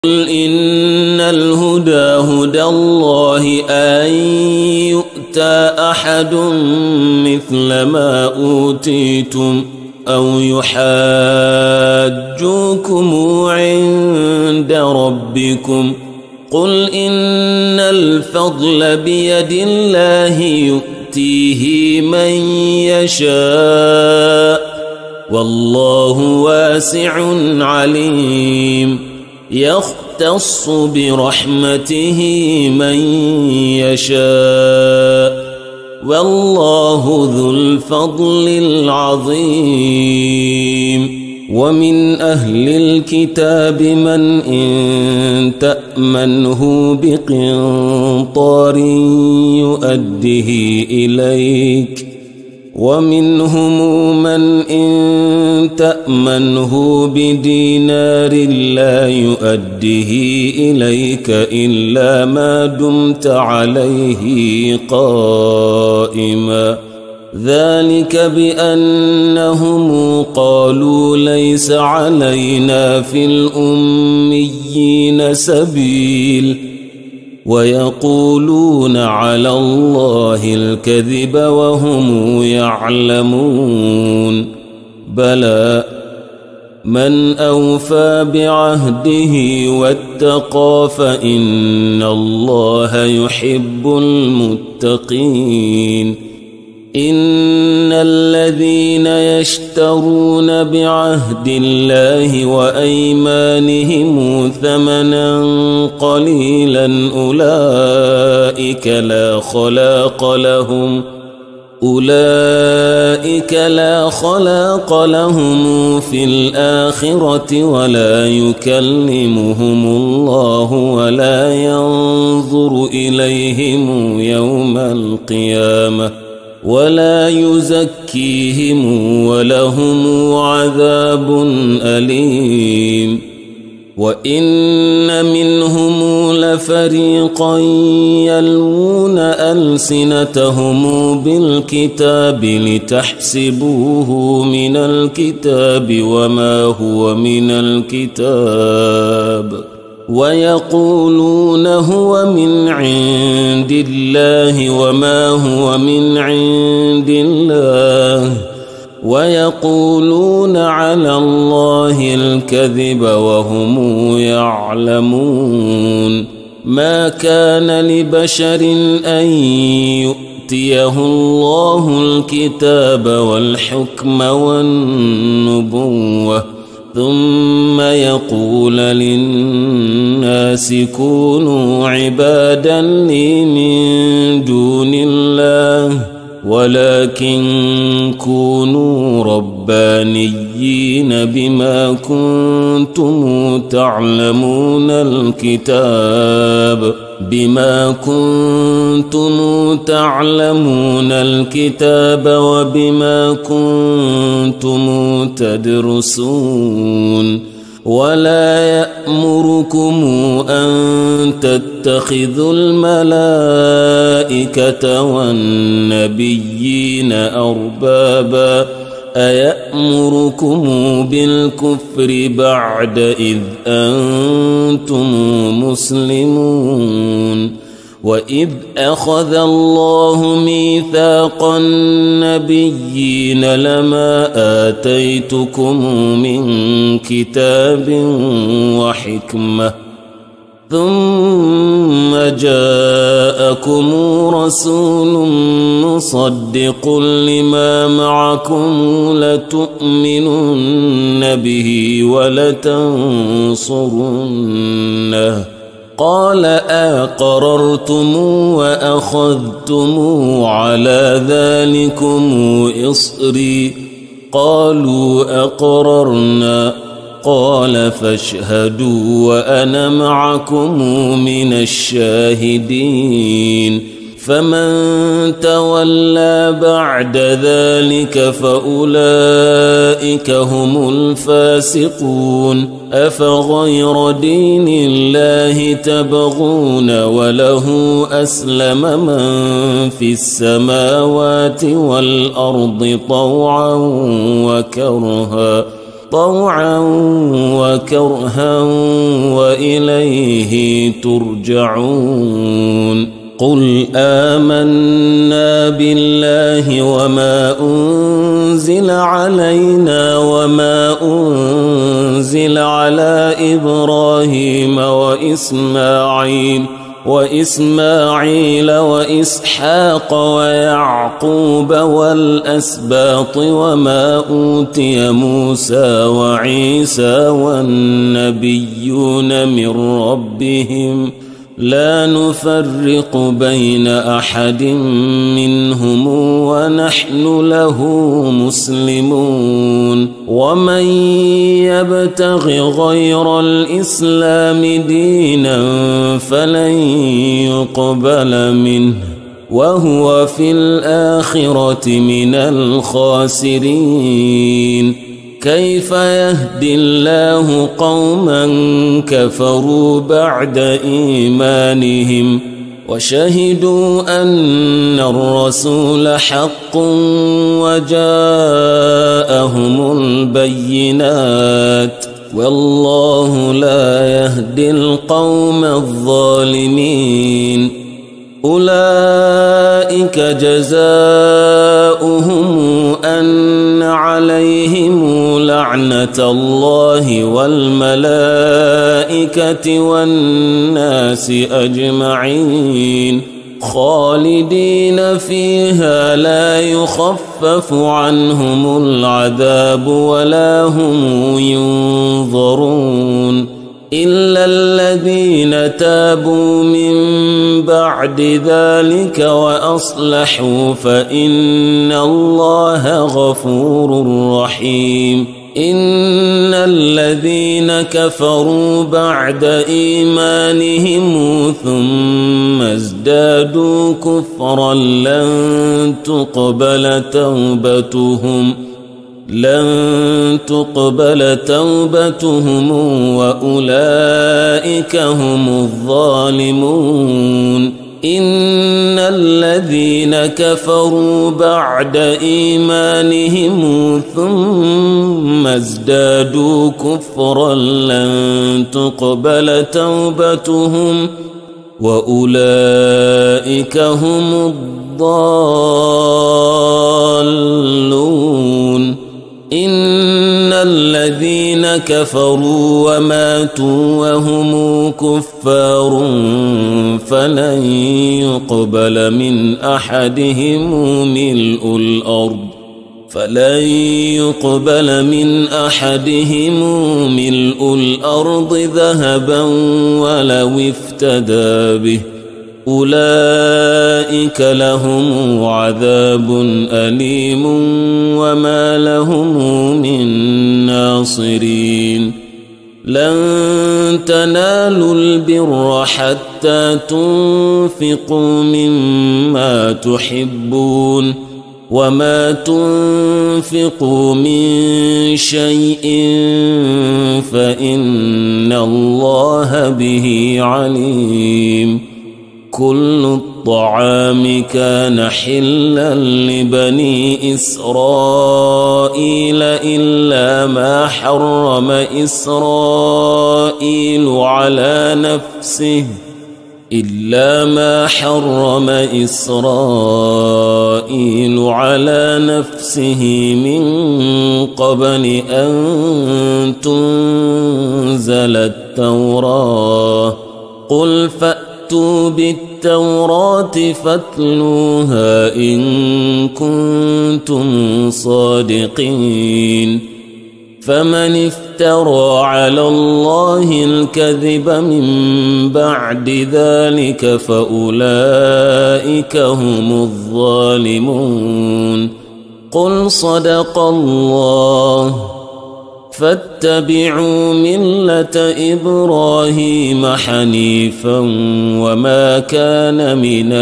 قل إن الهدى هدى الله أن يؤتى أحد مثل ما أوتيتم أو يحاجوكم عند ربكم قل إن الفضل بيد الله يؤتيه من يشاء والله واسع عليم يختص برحمته من يشاء والله ذو الفضل العظيم ومن أهل الكتاب من إن تأمنه بقنطار يؤده إليك ومنهم من إن تأمنه بدينار لا يؤده إليك إلا ما دمت عليه قائما ذلك بأنهم قالوا ليس علينا في الأميين سبيل ويقولون على الله الكذب وهم يعلمون بلى من أوفى بعهده واتقى فإن الله يحب المتقين إن الذين يشترون بعهد الله وأيمانهم ثمنا قليلا أولئك لا خلاق لهم في الآخرة ولا يكلمهم الله ولا ينظر إليهم يوم القيامة ولا يزكيهم ولهم عذاب أليم وإن منهم لفريقا يلوون ألسنتهم بالكتاب لتحسبوه من الكتاب وما هو من الكتاب ويقولون هو من عند الله وما هو من عند الله ويقولون على الله الكذب وهم يعلمون ما كان لبشر أن يؤتيه الله الكتاب والحكم والنبوة ثم يقول للناس كونوا عبادا لي من دون الله ولكن كونوا ربانيين بما كنتم تعلمون الكتاب وبما كنتم تدرسون ولا يأمركم أن تتخذوا الملائكة والنبيين أربابا أيأمركم بالكفر بعد إذ أنتم مسلمون وإذ أخذ الله ميثاق النبيين لما آتيتكم من كتاب وحكمة ثم جاءكم رسول مصدق لما معكم لتؤمنن به ولتنصرنه قال أقررتم وأخذتم على ذلكم إصري قالوا أقررنا قال فاشهدوا وأنا معكم من الشاهدين فمن تولى بعد ذلك فأولئك هم الفاسقون أفغير دين الله تبغون وله أسلم من في السماوات والأرض طوعا وكرها طوعا وكرها وإليه ترجعون قل آمنا بالله وما أنزل علينا وما أنزل على إبراهيم وإسماعيل وإسحاق ويعقوب والأسباط وما أوتي موسى وعيسى والنبيون من ربهم لا نفرق بين أحد منهم ونحن له مسلمون ومن يبتغ غير الإسلام دينا فلن يقبل منه وهو في الآخرة من الخاسرين كيف يهدي الله قوما كفروا بعد إيمانهم وشهدوا أن الرسول حق وجاءهم البينات والله لا يهدي القوم الظالمين أولئك جزاؤهم أن عليهم لعنة الله والملائكة والناس أجمعين خالدين فيها لا يخفف عنهم العذاب ولا هم ينظرون إلا الذين تابوا من بعد ذلك وأصلحوا فإن الله غفور رحيم إن الذين كفروا بعد إيمانهم ثم ازدادوا كفرا لن تقبل توبتهم وأولئك هم الظالمون إن الذين كفروا بعد إيمانهم ثم ازدادوا كفرا لن تقبل توبتهم وأولئك هم الضالون إن الذين كفروا وماتوا وهم كفار فلن يقبل من أحدهم ملء الأرض ذهبا ولو افتدى به أولئك لهم عذاب أليم وما لهم من ناصرين لن تنالوا البر حتى تنفقوا مما تحبون وما تنفقوا من شيء فإن الله به عليم كل الطعام كان حلا لبني إسرائيل إلا ما حرم إسرائيل على نفسه من قبل أن تنزل التوراة قل فأتوا بالتوراة فاتلوها إن كنتم صادقين فمن افترى على الله الكذب من بعد ذلك فأولئك هم الظالمون قل صدق الله فاتبعوا ملة إبراهيم حنيفا وما كان من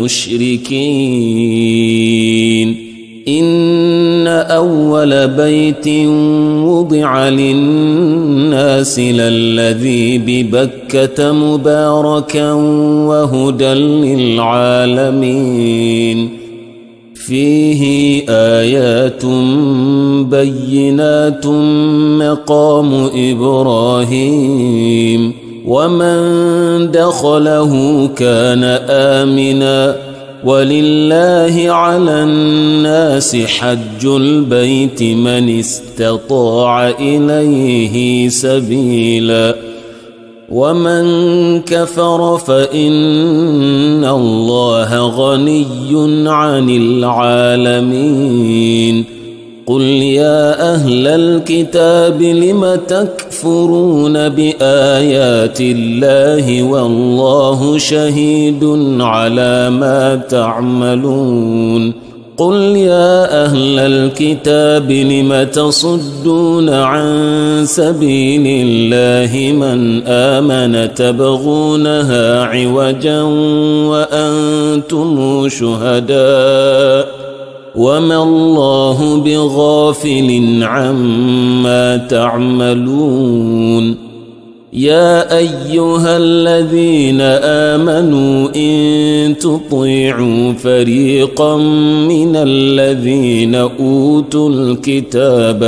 المشركين إن أول بيت وضع للناس للذي ببكة مباركا وهدى للعالمين فيه آيات بينات مقام إبراهيم ومن دخله كان آمنا ولله على الناس حج البيت من استطاع إليه سبيلا ومن كفر فإن الله غني عن العالمين قل يا أهل الكتاب لم تكفرون بآيات الله والله شهيد على ما تعملون قل يا أهل الكتاب لم تصدون عن سبيل الله من آمن تبغونها عوجا وأنتم شهداء وما الله بغافل عما تعملون يا أيها الذين آمنوا إن تطيعوا فريقا من الذين أوتوا الكتاب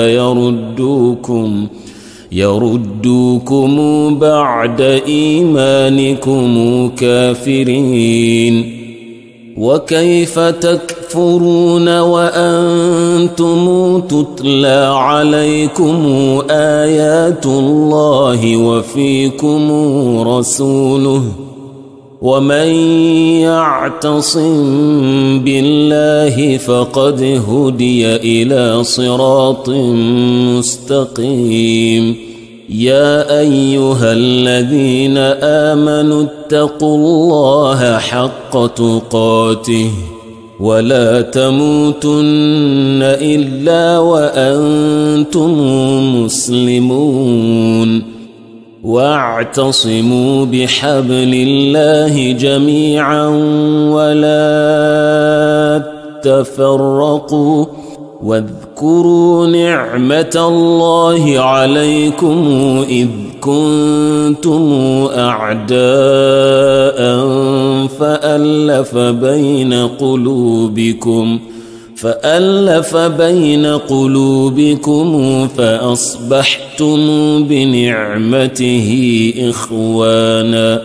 يردوكم بعد إيمانكم كافرين وكيف تكفرون وأنتم تتلى عليكم آيات الله وفيكم رسوله ومن يعتصم بالله فقد هدي إلى صراط مستقيم يا أيها الذين آمنوا اتقوا الله حق تقاته ولا تموتن إلا وأنتم مسلمون واعتصموا بحبل الله جميعا ولا تفرقوا واذكروا نعمة الله عليكم إذ كنتم أعداء فألف بين قلوبكم فأصبحتم بنعمته إخوانا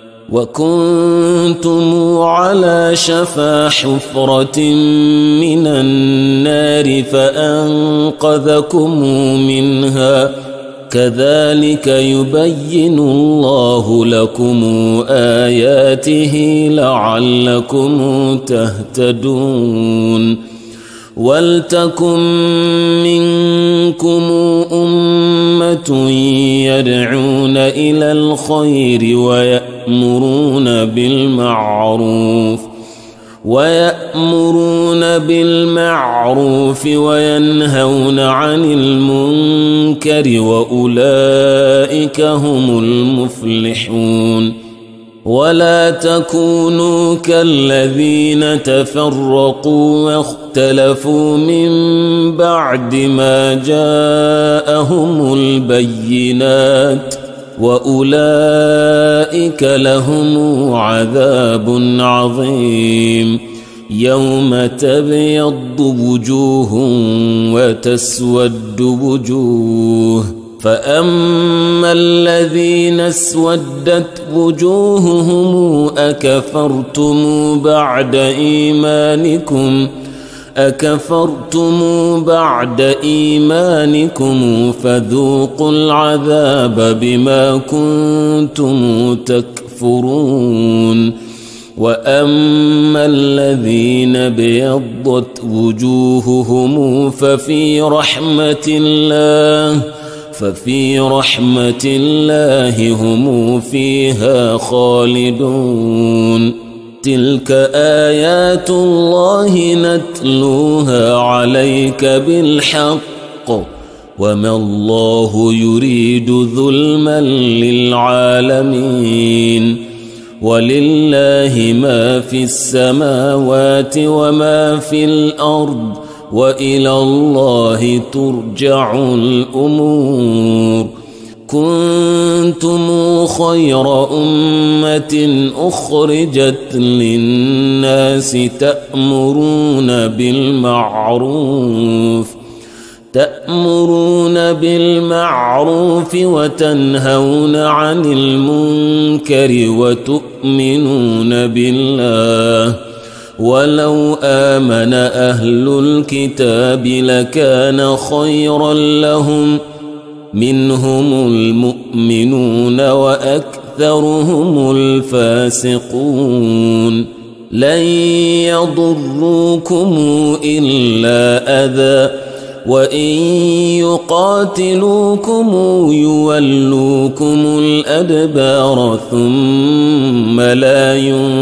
وكنتم على شفا حفرة من النار فأنقذكم منها كذلك يبين الله لكم آياته لعلكم تهتدون ولتكن منكم أمة يدعون إلى الخير ويأمرون بالمعروف وينهون عن المنكر وأولئك هم المفلحون ولا تكونوا كالذين تفرقوا واختلفوا من بعد ما جاءهم البينات وأولئك لهم عذاب عظيم يوم تبيض وجوه وتسود وجوه فأما الذين اسودت وجوههم أكفرتم بعد إيمانكم فذوقوا العذاب بما كنتم تكفرون وأما الذين ابيضت وجوههم ففي رحمة الله هم فيها خالدون تلك آيات الله نتلوها عليك بالحق وما الله يريد ظلما للعالمين ولله ما في السماوات وما في الأرض وإلى الله ترجع الأمور كنتم خير أمة أخرجت للناس تأمرون بالمعروف وتنهون عن المنكر وتؤمنون بالله ولو آمن أهل الكتاب لكان خيرا لهم منهم المؤمنون وأكثرهم الفاسقون لن يضروكم إلا أذى وإن يقاتلوكم يولوكم الأدبار ثم لا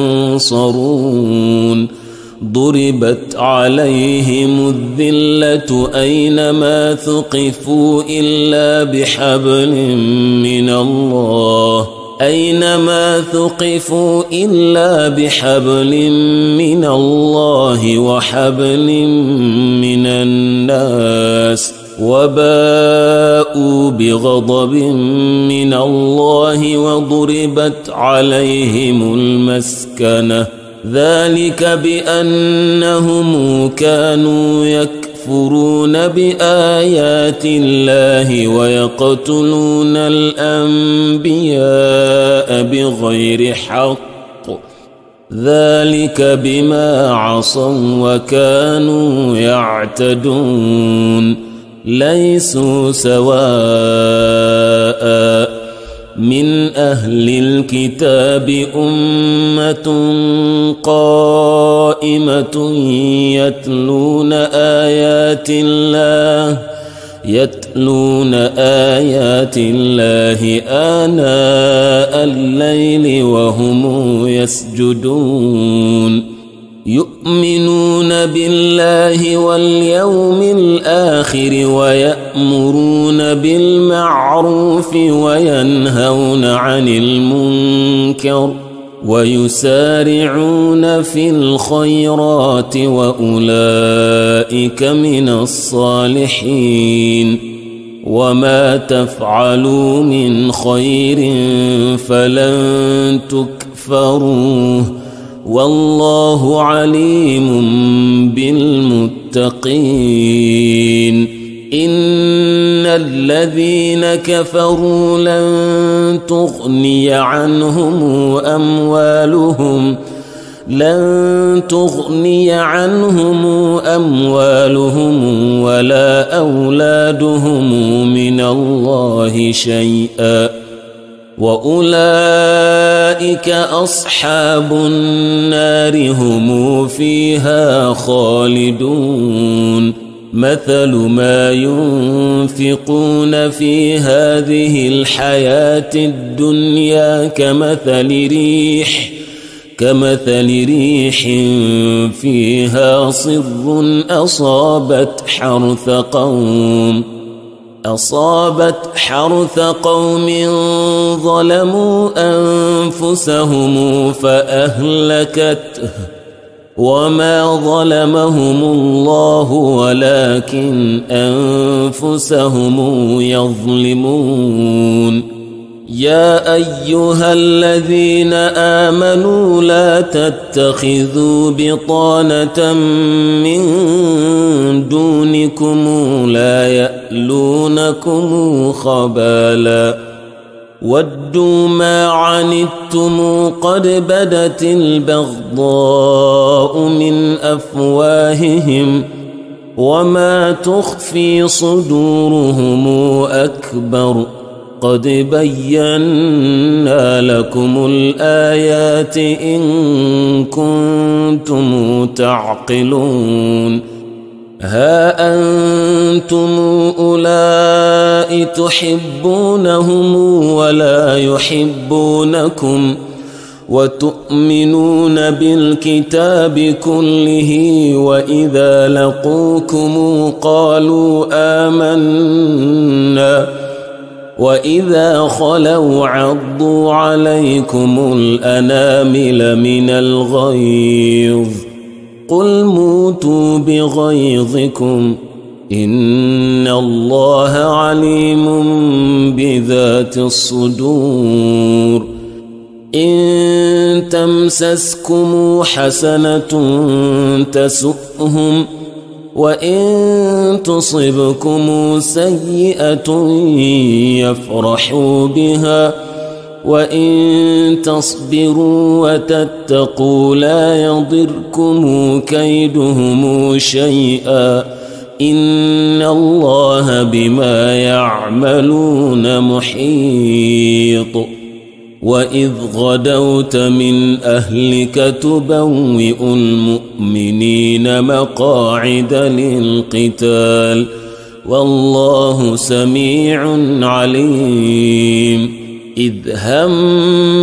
ينصرون ضربت عليهم الذلة أينما ثقفوا إلا بحبل من الله وحبل من الناس وباءوا بغضب من الله وضربت عليهم المسكنة ذلك بأنهم كانوا يكفرون بآيات الله ويقتلون الأنبياء بغير حق ذلك بما عصوا وكانوا يعتدون ليسوا سواء من أهل الكتاب أمة قائمة يتلون آيات الله آناء الليل وهم يسجدون يؤمنون بالله واليوم الآخر ويأمرون بالمعروف وينهون عن المنكر ويسارعون في الخيرات وأولئك من الصالحين وما تفعلوا من خير فلن تكفروه والله عليم بالمتقين إن الذين كفروا لن تغني عنهم أموالهم ولا أولادهم من الله شيئا وأولئك أصحاب النار هم فيها خالدون مثل ما ينفقون في هذه الحياة الدنيا كمثل ريح فيها صر أصابت حرث قوم ظلموا أنفسهم فأهلكته وما ظلمهم الله ولكن أنفسهم يظلمون يا أيها الذين آمنوا لا تتخذوا بطانة من دونكم لا يألونكم خبالا ودوا ما عنتم قد بدت البغضاء من أفواههم وما تخفي صدورهم أكبر قد بينا لكم الآيات إن كنتم تعقلون ها أنتم أولئك تحبونهم ولا يحبونكم وتؤمنون بالكتاب كله وإذا لقوكم قالوا آمنا وإذا خلوا عضوا عليكم الأنامل من الغيظ قل موتوا بغيظكم إن الله عليم بذات الصدور إن تمسسكم حسنة تسؤهم وإن تصبكم سيئة يفرحوا بها وإن تصبروا وتتقوا لا يضركم كيدهم شيئا إن الله بما يعملون محيط وإذ غدوت من أهلك تبوئ المؤمنين مقاعد للقتال والله سميع عليم إذ هم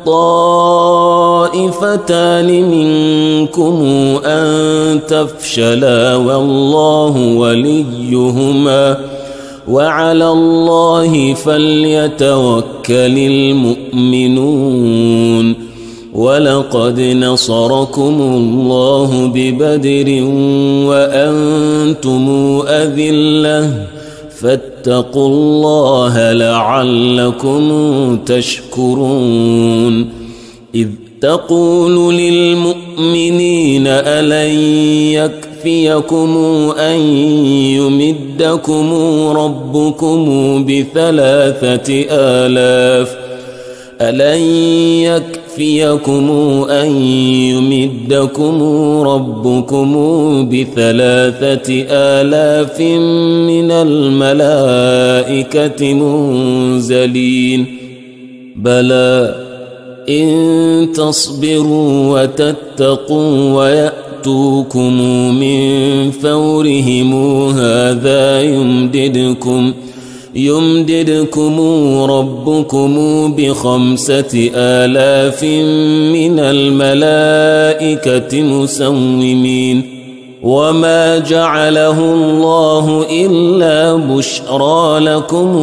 الطائفتان منكم أن تفشلا والله وليهما وعلى الله فليتوكل المؤمنون ولقد نصركم الله ببدر وأنتم أذلة فاتقوا الله لعلكم تشكرون إذ تقول للمؤمنين ألن يكفيكم أن يمدكم ربكم ب3,000 من الملائكة منزلين بلى إن تصبروا وتتقوا ويأتوكم من فورهم هذا يمددكم ربكم ب5,000 من الملائكة مسومين وما جعله الله إلا بشرى لكم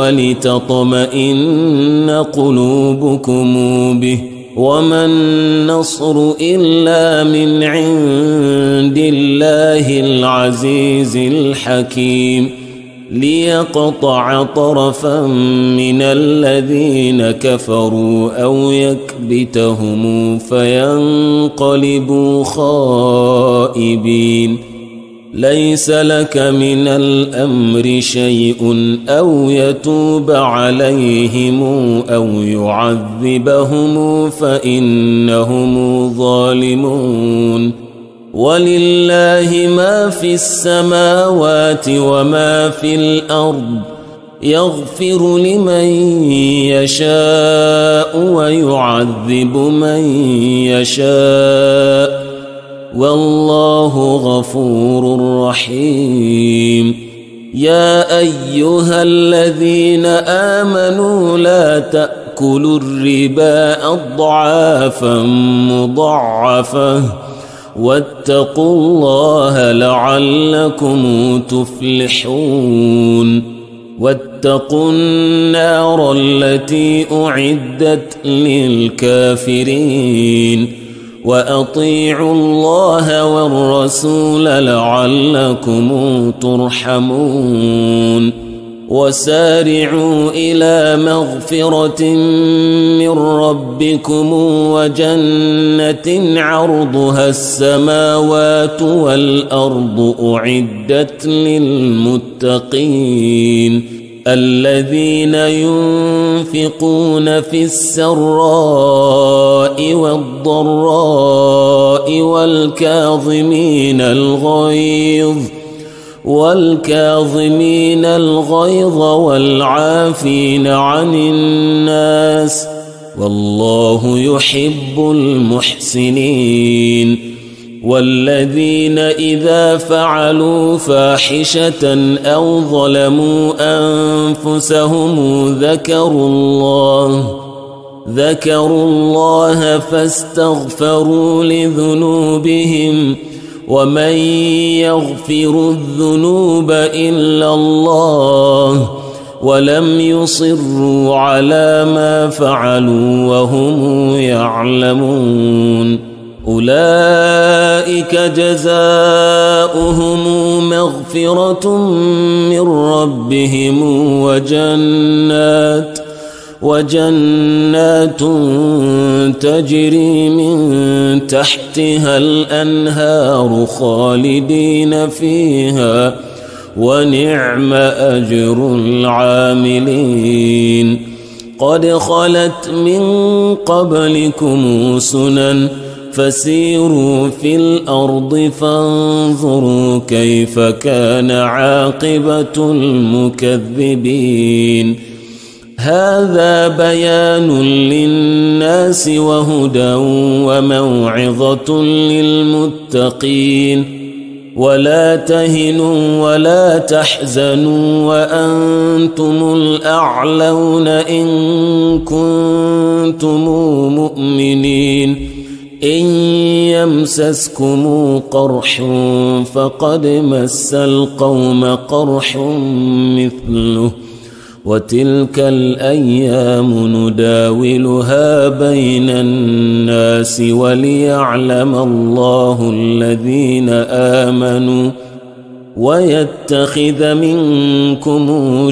ولتطمئن قلوبكم به وما النصر إلا من عند الله العزيز الحكيم ليقطع طرفا من الذين كفروا أو يكبتهم فينقلبوا خائبين ليس لك من الأمر شيء أو يتوب عليهم أو يعذبهم فإنهم ظالمون ولله ما في السماوات وما في الأرض يغفر لمن يشاء ويعذب من يشاء والله غفور رحيم يا أيها الذين آمنوا لا تأكلوا الربا أضعافا مضاعفة واتقوا الله لعلكم تفلحون واتقوا النار التي أعدت للكافرين وأطيعوا الله والرسول لعلكم ترحمون وسارعوا إلى مغفرة من ربكم وجنة عرضها السماوات والأرض أعدت للمتقين الذين ينفقون في السراء والضراء والكاظمين الغيظ والعافين عن الناس والله يحب المحسنين والذين إذا فعلوا فاحشة أو ظلموا أنفسهم ذكروا الله فاستغفروا لذنوبهم ومن يغفر الذنوب إلا الله ولم يصروا على ما فعلوا وهم يعلمون أولئك جزاؤهم مغفرة من ربهم وجنات تجري من تحتها الأنهار خالدين فيها ونعم أجر العاملين قد خلت من قبلكم سنن فسيروا في الأرض فانظروا كيف كان عاقبة المكذبين هذا بيان للناس وهدى وموعظة للمتقين ولا تهنوا ولا تحزنوا وأنتم الأعلون إن كنتم مؤمنين إن يمسسكم قرح فقد مس القوم قرح مثله وتلك الأيام نداولها بين الناس وليعلم الله الذين آمنوا ويتخذ منكم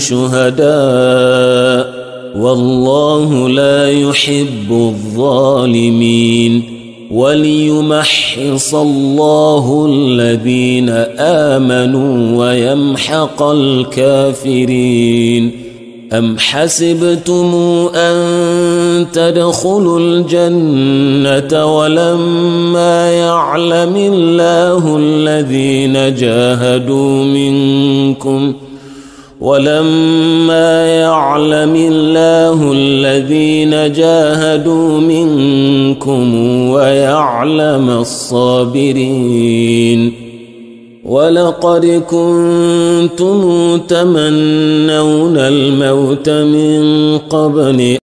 شهداء والله لا يحب الظالمين وليمحص الله الذين آمنوا ويمحق الكافرين أم حسبتم أن تدخلوا الجنة ولما يعلم الله الذين جاهدوا منكم ويعلم الصابرين ولقد كنتم تمنون الموت من قبل